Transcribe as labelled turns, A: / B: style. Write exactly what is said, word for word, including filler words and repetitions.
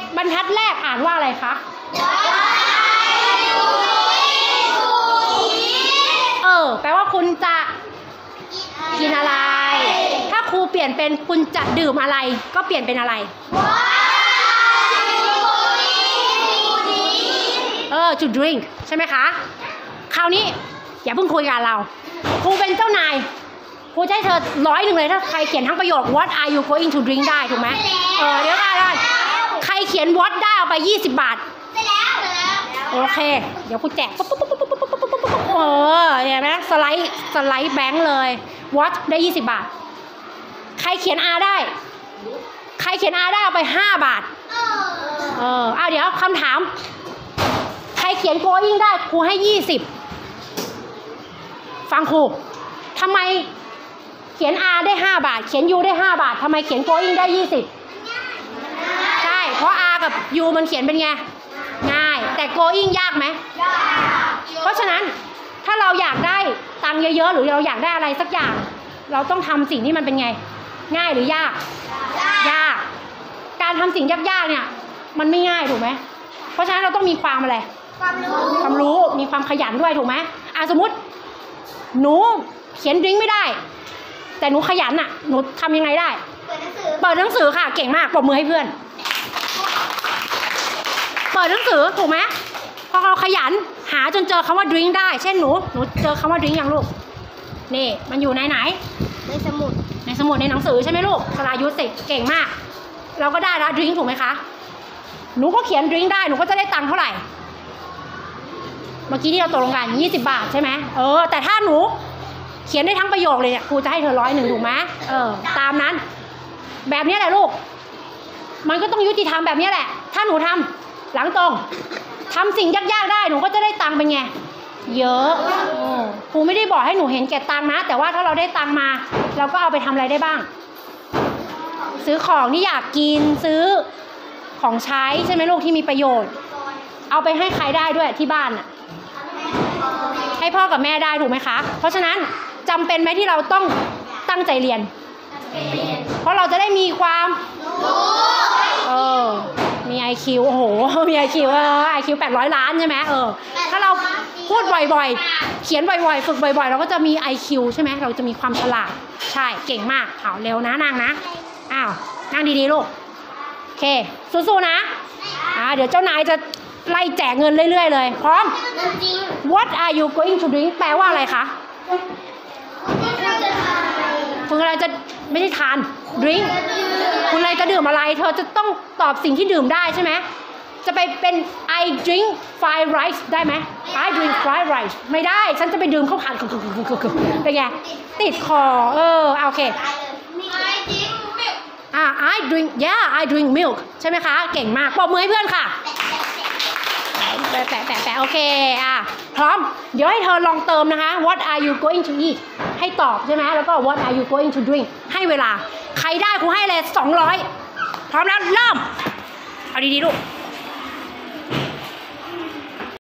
A: บรรทัดแรกอ่านว่าอะไรคะเออแปลว่าคุณจะกินอะไรถ้าครูเปลี่ยนเป็นคุณจะดื่มอะไรก็เปลี่ยนเป็นอะไรเออ to drink ใช่ไหมคะคราวนี้อย่าเพิ่งคุยกันเราครูเป็นเจ้านายครูจะให้เธอร้อยหนึ่งเลยถ้าใครเขียนทั้งประโยค what are you going to drink ได้ถูกไหมเออเดี๋ยวกันใครเขียน what ได้เอาไปยี่สิบบาทโอเคเดี๋ยวครูแจกปุ๊บปุ๊บปุ๊บปุ๊บปุ๊บปุ๊บปุ๊บเออเห็นไหมสไลด์สไลด์แบงค์เลย what ได้ยี่สิบบาทใครเขียน r ได้ใครเขียน r ได้เอาไปห้าบาทเออเอาเดี๋ยวคำถามใครเขียน going ได้ครูให้ยี่สิบฟังครูทำไมเขียน r ได้ห้าบาทเขียน u ได้ห้าบาททำไมเขียน going ได้ยี่สิบใช่เพราะ r กับ u มันเขียนเป็นไงง่ายแต่ going ยากไหมยากเพราะฉะนั้นถ้าเราอยากได้ตังค์เยอะๆหรือเราอยากได้อะไรสักอย่างเราต้องทำสิ่งที่มันเป็นไงง่ายหรือยากยากการทำสิ่งยากๆเนี่ยมันไม่ง่ายถูกไหมเพราะฉะนั้นเราต้องมีความอะไรความรู้ความรู้มีความขยันด้วยถูกไหมอ่ะสมมติหนูเขียนดริงก์ไม่ได้แต่หนูขยันอ่ะหนูทำยังไงได้เปิดหนังสือเปิดหนังสือค่ะเก่งมากปรบมือให้เพื่อนเปิดหนังสือถูกไหมพอเราขยันหาจนเจอคำว่าดริงก์ได้เช่นหนูหนูเจอคำว่าดริงก์ยังลูกนี่มันอยู่ในไหน
B: ในสมุด
A: ในสมุดในหนังสือใช่ไหมลูกสรายุทธเก่งมากเราก็ได้แล้วดริงก์ถูกไหมคะหนูก็เขียนดริงก์ได้หนูก็จะได้ตังค์เท่าไหร่เมื่อกี้ที่เราตกลงกันยี่สิบบาทใช่ไหมเออแต่ถ้าหนูเขียนได้ทั้งประโยคเลยเนี่ยครูจะให้เธอร้อยหนึ่งถูกไหมเออตามนั้นแบบนี้แหละลูกมันก็ต้องยุติธรรมแบบนี้แหละถ้าหนูทำหลังตรงทำสิ่งยากๆได้หนูก็จะได้ตังค์เป็นไงเยอะครูไม่ได้บอกให้หนูเห็นแก่ตังค์นะแต่ว่าถ้าเราได้ตังค์มาเราก็เอาไปทำอะไรได้บ้างซื้อของที่อยากกินซื้อของใช้ใช่ไหมลูกที่มีประโยชน์เอาไปให้ใครได้ด้วยที่บ้านอ่ะให้พ่อกับแม่ได้ถูกไหมคะเพราะฉะนั้นจำเป็นไหมที่เราต้องตั้งใจเรียนเพราะเราจะได้มีความเออมี ไอ คิว โอ้โหมี ไอ คิว เออ ไอ คิว แปดร้อยล้านใช่ไหมเออถ้าเราพูดบ่อยๆเขียนบ่อยๆฝึกบ่อยๆเราก็จะมี ไอ คิว ใช่ไหมเราจะมีความฉลาดใช่เก่งมากเอาเร็วนะนางนะอ้าวนั่งดีๆลูกโอเคสู้ๆนะอ่าเดี๋ยวเจ้านายจะไล่แจกเงินเรื่อยๆเลยพร้อม What are you going to drink แปลว่าอะไรคะคุณอะไรจะไม่ได้ทาน drink คุณอะไรจะดื่มอะไรเธอจะต้องตอบสิ่งที่ดื่มได้ใช่ไหมจะไปเป็น I drink fried rice ได้ไหม I drink fried rice ไม่ได้ฉันจะไปดื่มข้าวผัดเป็นไงติดคอเออโอเคอ่า I drink yeah I drink milk ใช่ไหมคะเก่งมากปรบมือให้เพื่อนค่ะแปะแปะแปะแปะโอเคอ่ะพร้อมเดี๋ยวให้เธอลองเติมนะคะ What are you going to eat ให้ตอบใช่ไหมแล้วก็ What are you going to drink ให้เวลาใครได้ครูให้เลยสองร้อยพร้อมแล้วเริ่มเอาดีๆลูก